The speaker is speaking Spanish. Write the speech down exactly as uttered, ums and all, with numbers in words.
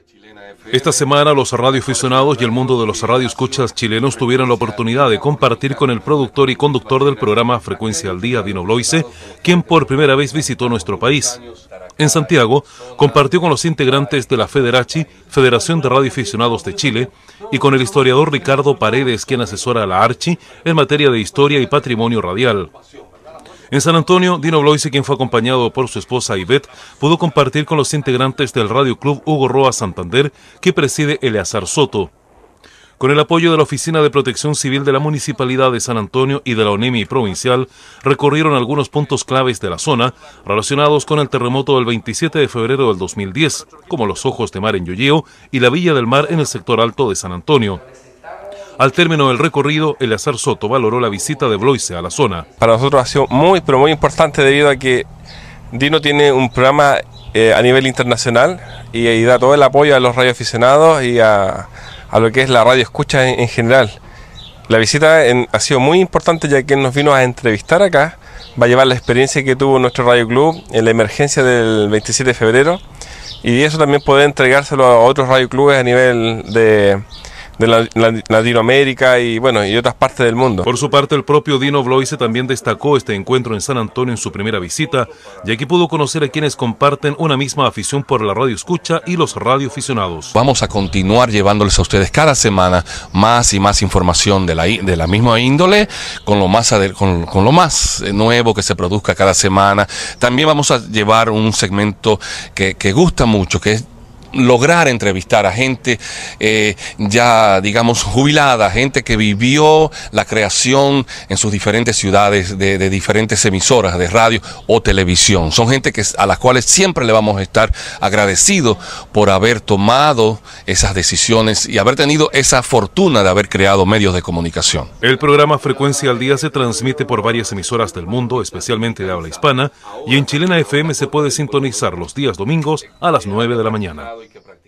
Esta semana los radioaficionados y el mundo de los radioescuchas chilenos tuvieron la oportunidad de compartir con el productor y conductor del programa Frecuencia al Día, Dino Bloise, quien por primera vez visitó nuestro país. En Santiago, compartió con los integrantes de la Federachi, Federación de Radioaficionados de Chile, y con el historiador Ricardo Paredes, quien asesora a la Archi en materia de historia y patrimonio radial. En San Antonio, Dino Bloise, quien fue acompañado por su esposa Ivette, pudo compartir con los integrantes del Radio Club Hugo Roa Santander, que preside Eleazar Soto. Con el apoyo de la Oficina de Protección Civil de la Municipalidad de San Antonio y de la ONEMI Provincial, recorrieron algunos puntos claves de la zona relacionados con el terremoto del veintisiete de febrero del dos mil diez, como los Ojos de Mar en Yoyeo y la Villa del Mar en el sector alto de San Antonio. Al término del recorrido, Eleazar Soto valoró la visita de Bloise a la zona. Para nosotros ha sido muy, pero muy importante debido a que Dino tiene un programa eh, a nivel internacional y, y da todo el apoyo a los radioaficionados y a, a lo que es la radio escucha en, en general. La visita en, ha sido muy importante ya que él nos vino a entrevistar acá, va a llevar la experiencia que tuvo nuestro Radio Club en la emergencia del veintisiete de febrero y eso también puede entregárselo a otros radioclubes a nivel de... de la, la, Latinoamérica y bueno y otras partes del mundo. Por su parte, el propio Dino Bloise también destacó este encuentro en San Antonio en su primera visita, ya que pudo conocer a quienes comparten una misma afición por la radio escucha y los radioaficionados. Vamos a continuar llevándoles a ustedes cada semana más y más información de la, de la misma índole, con lo más con, con lo más nuevo que se produzca cada semana. También vamos a llevar un segmento que, que gusta mucho, que es lograr entrevistar a gente eh, ya digamos jubilada, gente que vivió la creación en sus diferentes ciudades de, de diferentes emisoras de radio o televisión. Son gente que, a las cuales siempre le vamos a estar agradecidos por haber tomado esas decisiones y haber tenido esa fortuna de haber creado medios de comunicación. El programa Frecuencia al Día se transmite por varias emisoras del mundo, especialmente de habla hispana, y en Chilena F M se puede sintonizar los días domingos a las nueve de la mañana. Y que